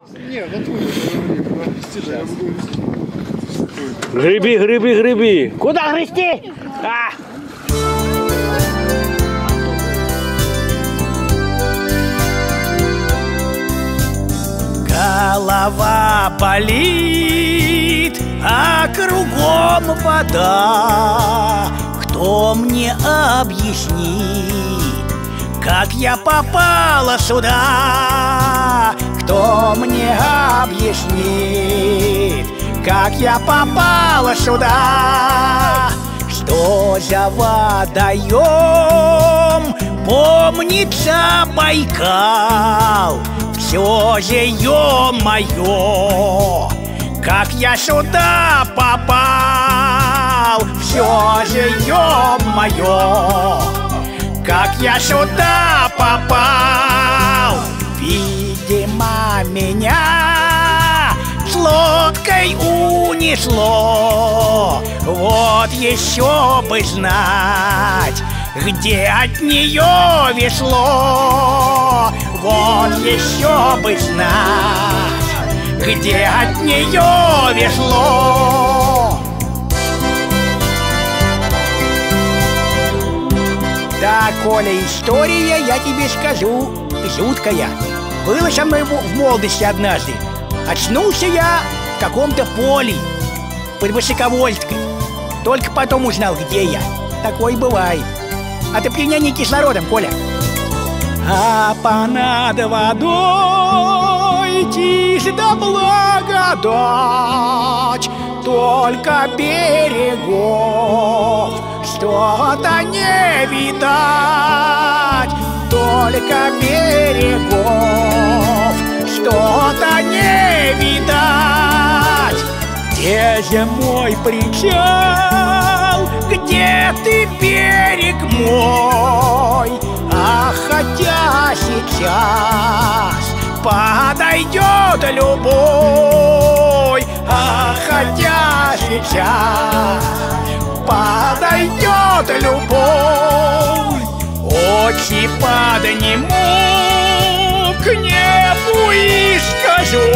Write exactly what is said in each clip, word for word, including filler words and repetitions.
Греби, греби, греби. Куда грести? А! Голова болит, а кругом вода. Кто мне объяснит, как я попала сюда? Кто мне объяснит, как я попала сюда? Что за водоем? Помнится Байкал. Все же, ё-моё, как я сюда попал. Все же, ё-моё, как я сюда попал. Видимо, меня с лодкой унесло. Вот еще бы знать, где от нее весло. Вот еще бы знать, где от нее весло. Да, Коля, история, я тебе скажу, жуткая. Было со мной в молодости однажды. Очнулся я в каком-то поле под Высоковольской. Только потом узнал, где я. Такое бывает. От опьянения кислородом, Коля. А понад водой тишь да благодать, только берегов что-то не видать, только берегов что-то не видать. Где же мой причал, где ты, берег мой? А хотя сейчас подойдет любой, а хотя сейчас подойдет любой, очи подниму к небу и скажу: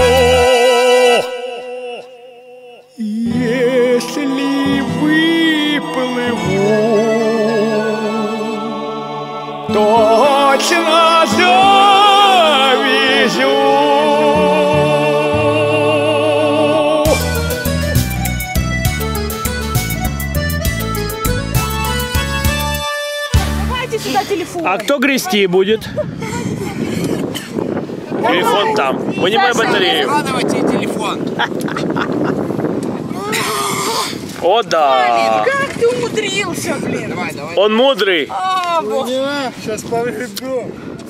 если выплыву, точно завезу. Давайте сюда телефон. А кто грести будет? Телефон там. Вынимай батарею. Складывайте телефон. О, да. Как ты умудрился, блин? Давай, давай. Он мудрый. А, вот. Сейчас погребем.